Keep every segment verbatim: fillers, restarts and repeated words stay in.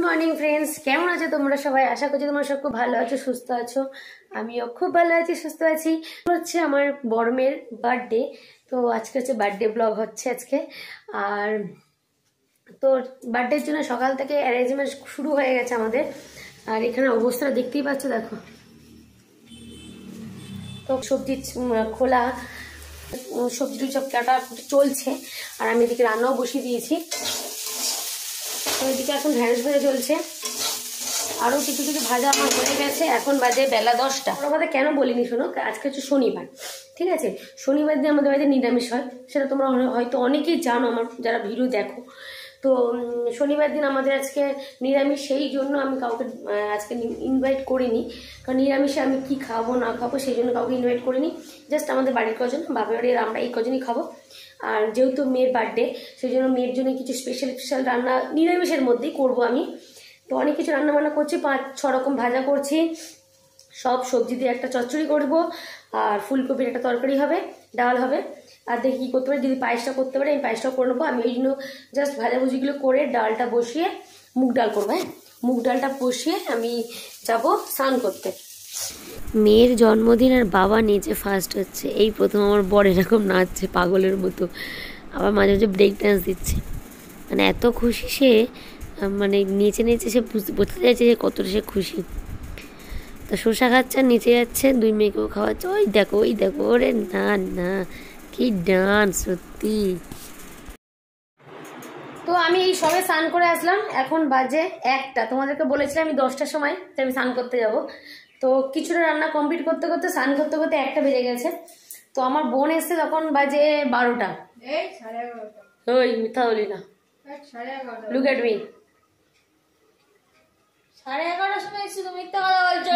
Morning friends, কেমন আছো তোমরা সবাই? আশা করছি তোমরা সব খুব ভালো আছো, সুস্থ আছো। আমিও খুব ভালো আছি, সুস্থ আছি। হচ্ছে আমার বড় মেয়ের বার্থডে, তো আজকে হচ্ছে বার্থডে ব্লগ হচ্ছে আজকে। আর তো বার্থডের জন্য সকাল থেকে অ্যারেঞ্জমেন্ট শুরু হয়ে গেছে আমাদের। আর এখানে অবস্থাটা দেখতেই পাচ্ছ, দেখো। তো সবজি খোলা, সবজি সব কাটা চলছে, আর আমি এদিকে রান্নাও বসিয়ে দিয়েছি। তো এদিকে এখন ঢ্যাঁড়স ভাজা চলছে, আরও কিছু কিছু ভাজা আমার হয়ে গেছে। এখন বাজে বেলা দশটা। ওর কথা কেন বলিনি শোনো, আজকে হচ্ছে শনিবার, ঠিক আছে? শনিবার দিন আমাদের বাড়িতে নিরামিষ হয়, সেটা তোমরা হয়তো অনেকেই জানো, আমার যারা ভিডিও দেখো। তো শনিবার দিন আমাদের আজকে নিরামিষ, সেই জন্য আমি কাউকে আজকে ইনভাইট করিনি। কারণ নিরামিষে আমি কি খাবো না খাবো সেই জন্য কাউকে ইনভাইট করিনি। জাস্ট আমাদের বাড়ির কজন, বাপের বাড়ির আমরা এই কজনই খাবো। আর যেহেতু মেয়ের বার্থডে, সেই জন্য মেয়ের জন্য কিছু স্পেশাল স্পেশাল রান্না নিরামিষের মধ্যেই করবো আমি। তো অনেক কিছু রান্না বান্না করছি, পাঁচ ছ রকম ভাজা করছি, সব সবজি দিয়ে একটা চচ্চড়ি করব, আর ফুলকপির একটা তরকারি হবে, ডাল হবে। আর দেখি কী করতে পারি, যদি পায়েসটা করতে পারি আমি পায়েসটাও করে নেবো। আমি ওই জন্য জাস্ট ভাজাভুজিগুলো করে ডালটা বসিয়ে, মুগ ডাল করবো। হ্যাঁ, মুগ ডালটা বসিয়ে আমি যাব স্নান করতে। মেয়ের জন্মদিন আর বাবা নিচে ফার্স্ট হচ্ছে, এই প্রথম আমার বর এরকম নাচছে পাগলের মতো, আবার মাঝে মাঝে ব্রেক ডান্স দিচ্ছে। মানে এত খুশি সে, মানে নিচে নিচে সে বুঝতে চাইছে যে কতটা সে খুশি। তো শসা খাচ্ছে আর নিচে যাচ্ছে, দুই মেয়েকেও খাওয়াচ্ছে। ওই দেখো ওই দেখো, ওরে না না, কি ডান্স সত্যি। তো আমি এই সবে স্নান করে আসলাম, এখন বাজে একটা। তোমাদেরকে বলেছিলাম আমি দশটার সময় আমি স্নান করতে যাব। তো কিছুটা রান্না কমপ্লিট করতে করতে স্নান করতে করতে একটা বেজে গেছে। তো আমার বোন এসছে তখন বাজে বারোটা। ওই মিথ্যা বলি না, লুক এট মি। সাড়ে এগারোটার সময় এসছি, তুমি মিথ্যা কথা বলছো।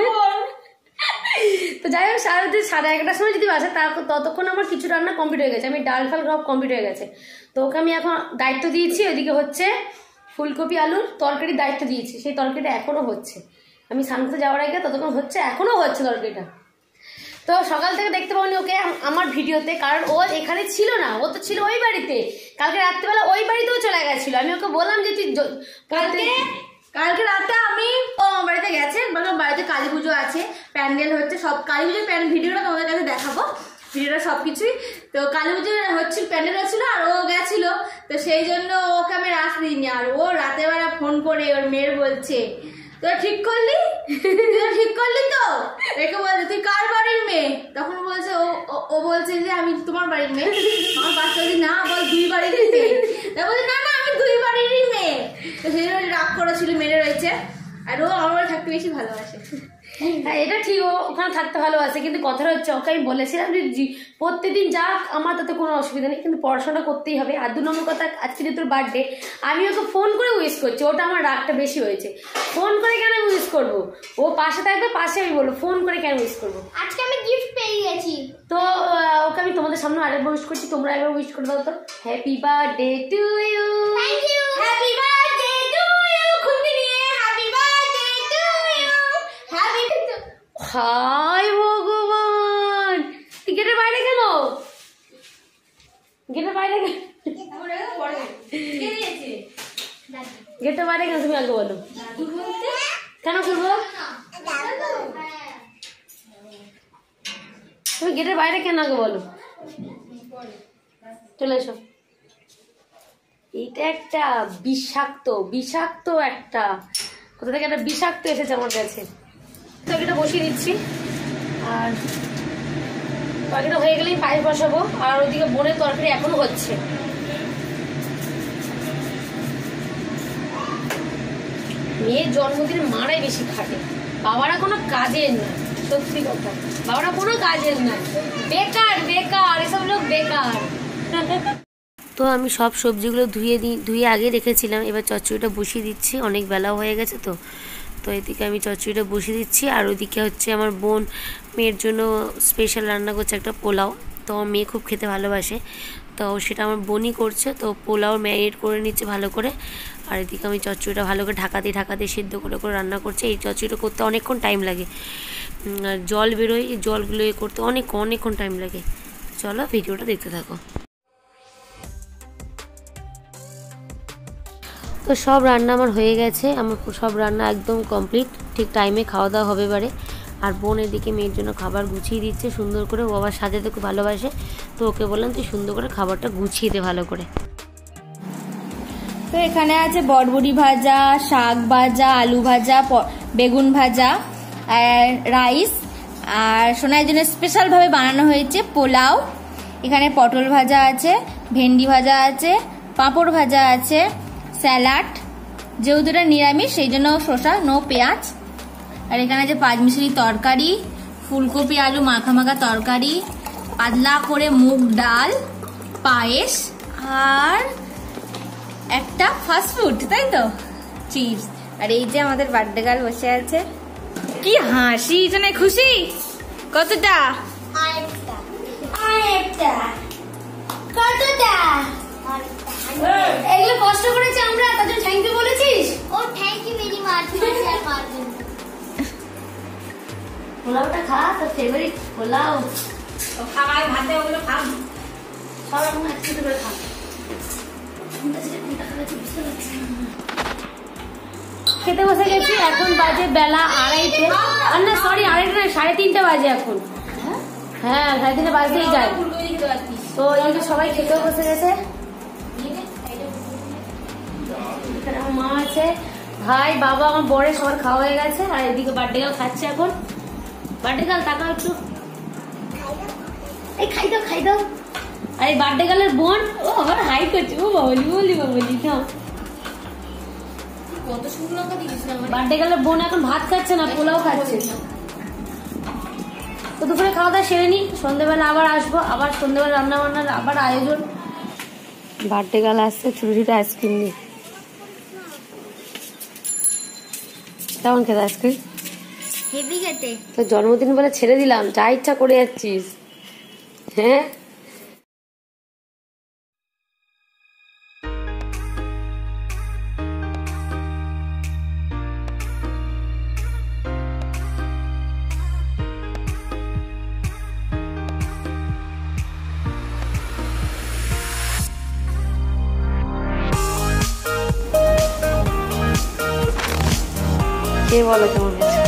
তো যাই হোক, সাড়ে সাড়ে এগারোটার সময় যদি বাসে, তার ততক্ষণ আমার কিছু রান্না কমপ্লিট হয়ে গেছে। আমি ডাল ফাল সব কমপ্লিট হয়ে গেছে। তো ওকে আমি এখন দায়িত্ব দিয়েছি, ওইদিকে হচ্ছে ফুলকপি আলুর তরকারির দায়িত্ব দিয়েছি, সেই তরকারিটা এখনও হচ্ছে। আমি স্নান করতে যাওয়ার আগে ততক্ষণ হচ্ছে, এখনও হচ্ছে তরকারিটা। তো সকাল থেকে দেখতে পাওনি ওকে আমার ভিডিওতে, কারণ ও এখানে ছিল না, ও তো ছিল ওই বাড়িতে। কালকে রাত্রিবেলা ওই বাড়িতেও চলে গেছিলো। আমি ওকে বললাম যে তুই কালকে কালকে রাতে আমি ও আমার বাড়িতে গেছে, বললাম বাড়িতে কালী পুজো আছে, প্যান্ডেল হচ্ছে, সব কালী পুজোর প্যান্ডেল ভিডিওটা তোমাদের কাছে দেখাবো, ভিডিওটা সব কিছুই। তো কালী পুজো হচ্ছে, প্যান্ডেল হচ্ছিল, আর ও গেছিল, তো সেই জন্য ওকে আমি রাত দিইনি। আর ও রাতের বেলা ফোন করে ওর মেয়ের বলছে, তুই ঠিক করলি তুই ঠিক করলি তো, একে বলছে তুই কার বাড়ির মেয়ে? তখন বলছে ও ও বলছে যে আমি তোমার বাড়ির মেয়ে। আমার বাচ্চা বলছে না, বল দুই বাড়ির মেয়ে। তা বলছে না না, আমি দুই বাড়িরই মেয়ে। তো সেই জন্য রাগ করেছিল, মেরে রয়েছে। আর ও আমার বাড়ি থাকতে বেশি ভালোবাসে। হ্যাঁ, এটা ঠিক, ও ওখানে থাকতে ভালোবাসে। কিন্তু কথাটা হচ্ছে, ওকে আমি বলেছিলাম যে প্রত্যেকদিন যাক, আমার তাতে কোনো অসুবিধা নেই, কিন্তু পড়াশোনা করতেই হবে। আর দু নম্বর কথা, আজকে যে তোর বার্থডে, আমি ওকে ফোন করে উইশ করছি, ওটা আমার রাগটা বেশি হয়েছে। ফোন করে কেন আমি উইশ করবো? ও পাশে থাকবে, পাশে আমি বলবো, ফোন করে কেন উইশ করবো? আজকে আমি গিফট পেয়ে গেছি। তো ওকে আমি তোমাদের সামনে আরেকবার উইশ করছি, তোমরা একবার উইশ করে দাও তো। Happy birthday to you. Thank you. Happy birthday to you. খুন্তি নিয়ে happy birthday to you. Happy হাই ভগবান, গেটের বাইরে কেন? গেটের বাইরে গেটের বাইরে কেন? তুমি আগে বলো, কেন খুলবো? তুমি গেটের বাইরে কেন আগে বলো, চলে এসো। এইটা একটা বিষাক্ত বিষাক্ত একটা কোথা থেকে একটা বিষাক্ত এসেছে আমার কাছে। তরকারিটা বসিয়ে দিচ্ছি, আর তরকারিটা হয়ে গেলেই পায়েস বসাবো। আর ওইদিকে বোনের তরকারি এখনো হচ্ছে। মেয়ের জন্মদিনে মারাই বেশি খাটে, বাবারা কোনো কাজের না। সত্যি কথা, বাবারা কোনো কাজের না, বেকার বেকার, এসব লোক বেকার। তো আমি সব সবজিগুলো ধুয়ে দিই, ধুয়ে আগে রেখেছিলাম। এবার চচ্চড়িটা বসিয়ে দিচ্ছি, অনেক বেলা হয়ে গেছে তো। তো এদিকে আমি চচ্চড়িটা বসিয়ে দিচ্ছি, আর ওইদিকে হচ্ছে আমার বোন মেয়ের জন্য স্পেশাল রান্না করছে একটা পোলাও। তো আমার মেয়ে খুব খেতে ভালোবাসে, তো সেটা আমার বোনই করছে। তো পোলাও ম্যারিনেট করে নিচ্ছে ভালো করে, আর এদিকে আমি চচ্চড়িটা ভালো করে ঢাকা দিয়ে ঢাকা দিয়ে সিদ্ধ করে করে রান্না করছি। এই চচ্চড়িটা করতে অনেকক্ষণ টাইম লাগে, আর জল বেরোয়, এই জলগুলো করতে অনেক অনেকক্ষণ টাইম লাগে। চলো ভিডিওটা দেখতে থাকো। তো তো সব রান্না আমার হয়ে গেছে, আমার সব রান্না একদম কমপ্লিট। ঠিক টাইমে খাওয়া দাওয়া হবে এবারে। আর বোন এদিকে মেয়ের জন্য খাবার গুছিয়ে দিচ্ছে সুন্দর করে। ও আবার সাজাতে খুব ভালোবাসে, তো ওকে বললাম তুই সুন্দর করে খাবারটা গুছিয়ে দে ভালো করে। তো এখানে আছে বড়বড়ি ভাজা, শাক ভাজা, আলু ভাজা, বেগুন ভাজা, আর রাইস। আর সোনার জন্য স্পেশালভাবে বানানো হয়েছে পোলাও। এখানে পটল ভাজা আছে, ভেন্ডি ভাজা আছে, পাঁপড় ভাজা আছে, স্যালাড, যেহেতু এটা নিরামিষ সেই জন্য শসা, নো পেঁয়াজ। আর এখানে আছে পাঁচমিশালি তরকারি, ফুলকপি আলু মাখা মাখা তরকারি, পাতলা করে মুগ ডাল, পায়েস, আর একটা ফাস্টফুড, তাই তো চিপস। আর এই যে আমাদের বার্থডে গার্ল বসে আছে। কি হাসি, জানে খুশি কতটা? আরেকটা আরেকটা কতটা? এগুলো কষ্ট করেছি আমরা, তার জন্য থ্যাংক ইউ বলেছিস? ও thank you very much share করার জন্য। পোলাওটা খা, তোর ফেভারিট পোলাও। ও খাবার ভাতে ওগুলো খাম, সব রকম একসাথে করে খা। খেতে বসে গেছি, এখন বাজে বেলা আড়াইটে। আর না সরি আড়াইটে না, সাড়ে তিনটা বাজে এখন। হ্যাঁ সাড়ে তিনটা বাজতেই যায়। তো এদিকে সবাই খেতেও বসে গেছে। এখানে আমার মা আছে, ভাই, বাবা, আমার বড়ে সবার খাওয়া হয়ে গেছে। আর এদিকে বার্থডে গার্ল খাচ্ছে এখন। বার্থডে গার্ল তাকাও একটু, এই খাই দাও খাই দাও। আর এই বার্থডে গার্লের বোন, ও আবার হাই করছে। ও বাবলি বলি বাবলি খাও। কত শুকনো লঙ্কা দিয়েছিলাম। বার্থডে গার্লের বোন এখন ভাত খাচ্ছে না, পোলাও খাচ্ছে। তো দুপুরে খাওয়া দাওয়া সেরে নি, সন্ধ্যেবেলা আবার আসবো, আবার সন্ধ্যেবেলা রান্না বান্নার আবার আয়োজন। বার্থডে গার্ল আসছে ছোটো ছোটো আইসক্রিম নিয়ে। কেমন খেতে আইসক্রিম? হেভি খেতে। তো জন্মদিন বলে ছেড়ে দিলাম, যা ইচ্ছা করে যাচ্ছিস। হ্যাঁ কে বলো কেমন হয়েছে?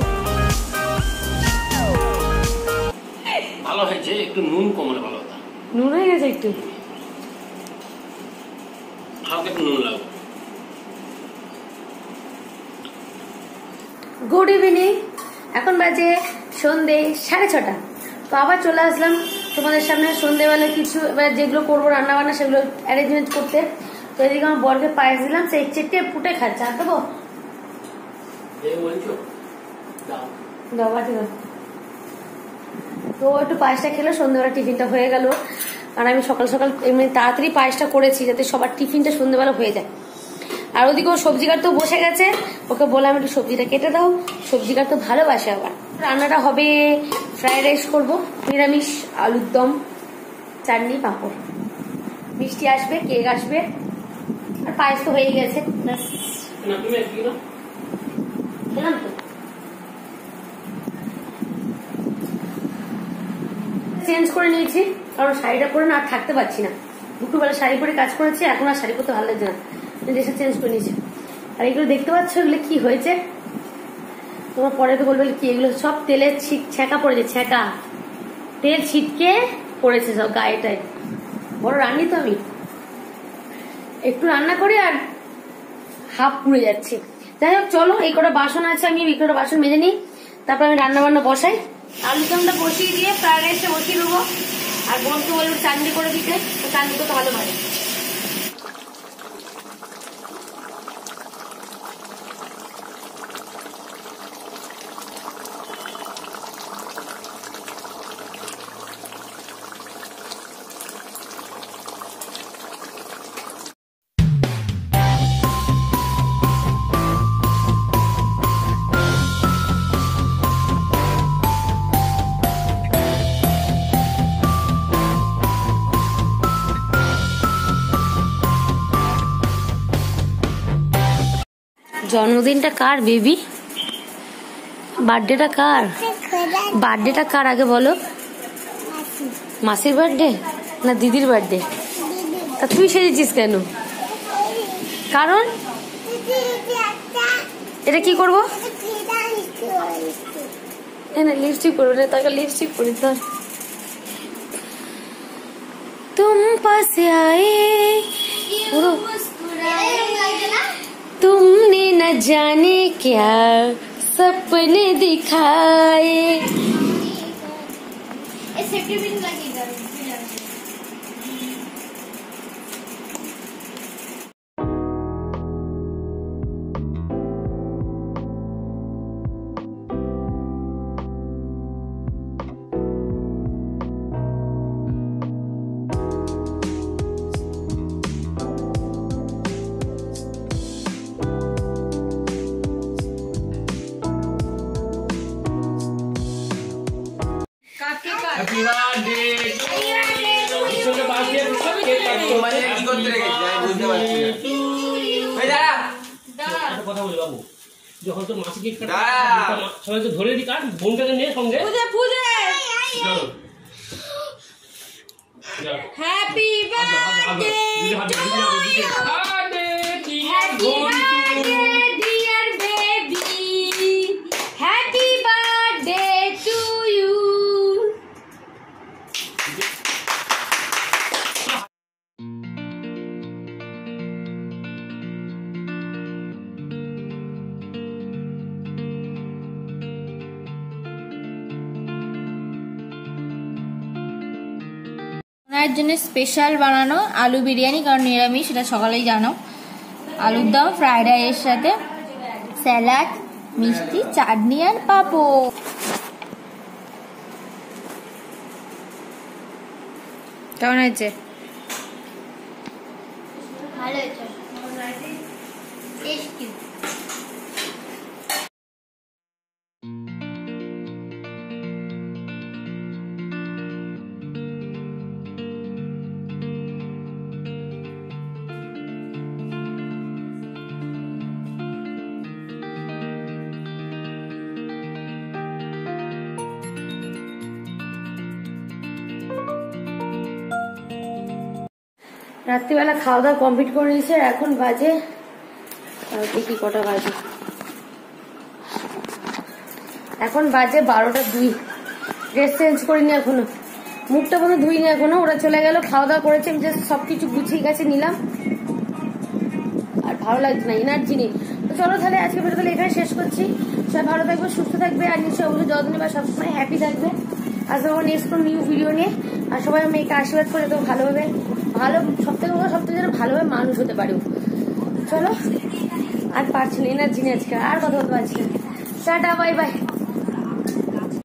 ভালো হয়েছে, একটু নুন কমলে ভালো হতো। নুন হয়ে গেছে একটু, হালকা একটু নুন লাগবে। গুড ইভিনিং, এখন বাজে সন্ধে সাড়ে ছটা। তো আবার চলে আসলাম তোমাদের সামনে সন্ধেবেলা কিছু এবার যেগুলো করবো রান্না বান্না সেগুলো অ্যারেঞ্জমেন্ট করতে। তো এদিকে আমার বরকে পায়েস দিলাম, সেই চেটে ফুটে খাচ্ছে। আর দেবো তো একটু পায়েসটা খেলো, সন্ধ্যেবেলা টিফিনটা হয়ে গেল। আর আমি সকাল সকাল এমনি তাড়াতাড়ি পায়েসটা করেছি যাতে সবার টিফিনটা সন্ধ্যেবেলা হয়ে যায়। আর ওদিকে ও সবজি কাটতেও বসে গেছে, ওকে বললাম একটু সবজিটা কেটে দাও, সবজি কাটতে ভালোবাসে। আবার রান্নাটা হবে ফ্রাইড রাইস করবো, নিরামিষ, আলুর দম, চাটনি, পাঁপড়, মিষ্টি আসবে, কেক আসবে, আর পায়েস তো হয়ে গেছে। খেলাম তো। চেঞ্জ করে নিয়েছি কারণ শাড়িটা পরে না আর থাকতে পারছি না। দুপুরবেলা শাড়ি পরে কাজ করেছি, এখন আর শাড়ি পরতে ভালো লাগছে না, ড্রেসটা চেঞ্জ করে নিয়েছি। আর এগুলো দেখতে পাচ্ছ এগুলো কি হয়েছে তোমার পরে তো বলবে কি, এগুলো সব তেলের ছ্যাঁকা পড়েছে, ছ্যাঁকা তেল ছিটকে পড়েছে সব গায়েটায়। বড় রান্নি তো আমি, একটু রান্না করে আর হাফ পুড়ে যাচ্ছে। যাই হোক চলো, এই কটা বাসন আছে, আমি এই কটা বাসন মেজে নিই, তারপর আমি রান্না বান্না বসাই। আলু দমটা বসিয়ে দিয়ে ফ্রাইড রাইসটা বসিয়ে দেবো। আর বোনকে বলবো চাটনি করে দিতে, চাটনি করতে ভালো পারে। জন্মদিনটা কার বেবি? বার্থডেটা কার? বার্থডেটা কার আগে বলো? মাসির বার্থডে না দিদির বার্থডে? তা তুই সেজেছিস কেন? কারণ এটা কি করবো? না লিপস্টিক করবো না, তাকে লিপস্টিক করি ধর। तुम पास आए तुमने न जाने क्या सपने दिखाए। হ্যাপি বার্থডে ঈশ্বরের বার্থডে কেক কাটবো মানে কি করতে রেখেছিস আমি বুঝতে পারছি না। এই দাঁড়া দাঁড়া একটা কথা বলি বাবু, যখন তো মাসি কেক কাটে সবাই তো ধরে দি কাট, বোনটাকে নিয়ে সঙ্গে পূজা পূজা চলো হ্যাপি বার্থডে বার্থডে ডিয়ার বোন dear baby happy birthday to you. ওনার জন্য স্পেশাল বানানো আলু বিরিয়ানি, কারণ নিরামিষ সেটা সকালেই জানো। আলুর দম, ফ্রাইড রাইসের সাথে স্যালাড, মিষ্টি, চাটনি আর পাঁপড়। কেমন হয়েছে? ভালো হয়েছে, টেস্টি। রাত্রিবেলা খাওয়া দাওয়া কমপ্লিট করে নিয়েছে, এখন বাজে দেখি কটা বাজে, এখন বাজে বারোটা দুই। ড্রেস চেঞ্জ করিনি এখনো, মুখটা কোনো ধুইনি এখনো। ওরা চলে গেল, খাওয়া দাওয়া করেছে, আমি জাস্ট সবকিছু গুছিয়ে গেছে নিলাম, আর ভালো লাগছে না, এনার্জি নেই। তো চলো তাহলে আজকে ভিডিও তাহলে এখানে শেষ করছি। সবাই ভালো থাকবে, সুস্থ থাকবে, আর নিশ্চয়ই ওগুলো যত্ন নেবে, সবসময় হ্যাপি থাকবে। আসবো নেক্সট কোনো নিউ ভিডিও নিয়ে। আর সবাই মেয়েকে আশীর্বাদ করে তো ভালোভাবে, ভালো সব থেকে সব থেকে যেন ভালোভাবে মানুষ হতে পারে। চলো আর পারছি না, এনার্জি নেই আজকে, আর কথা বলতে পারছি না। Tata, bye by.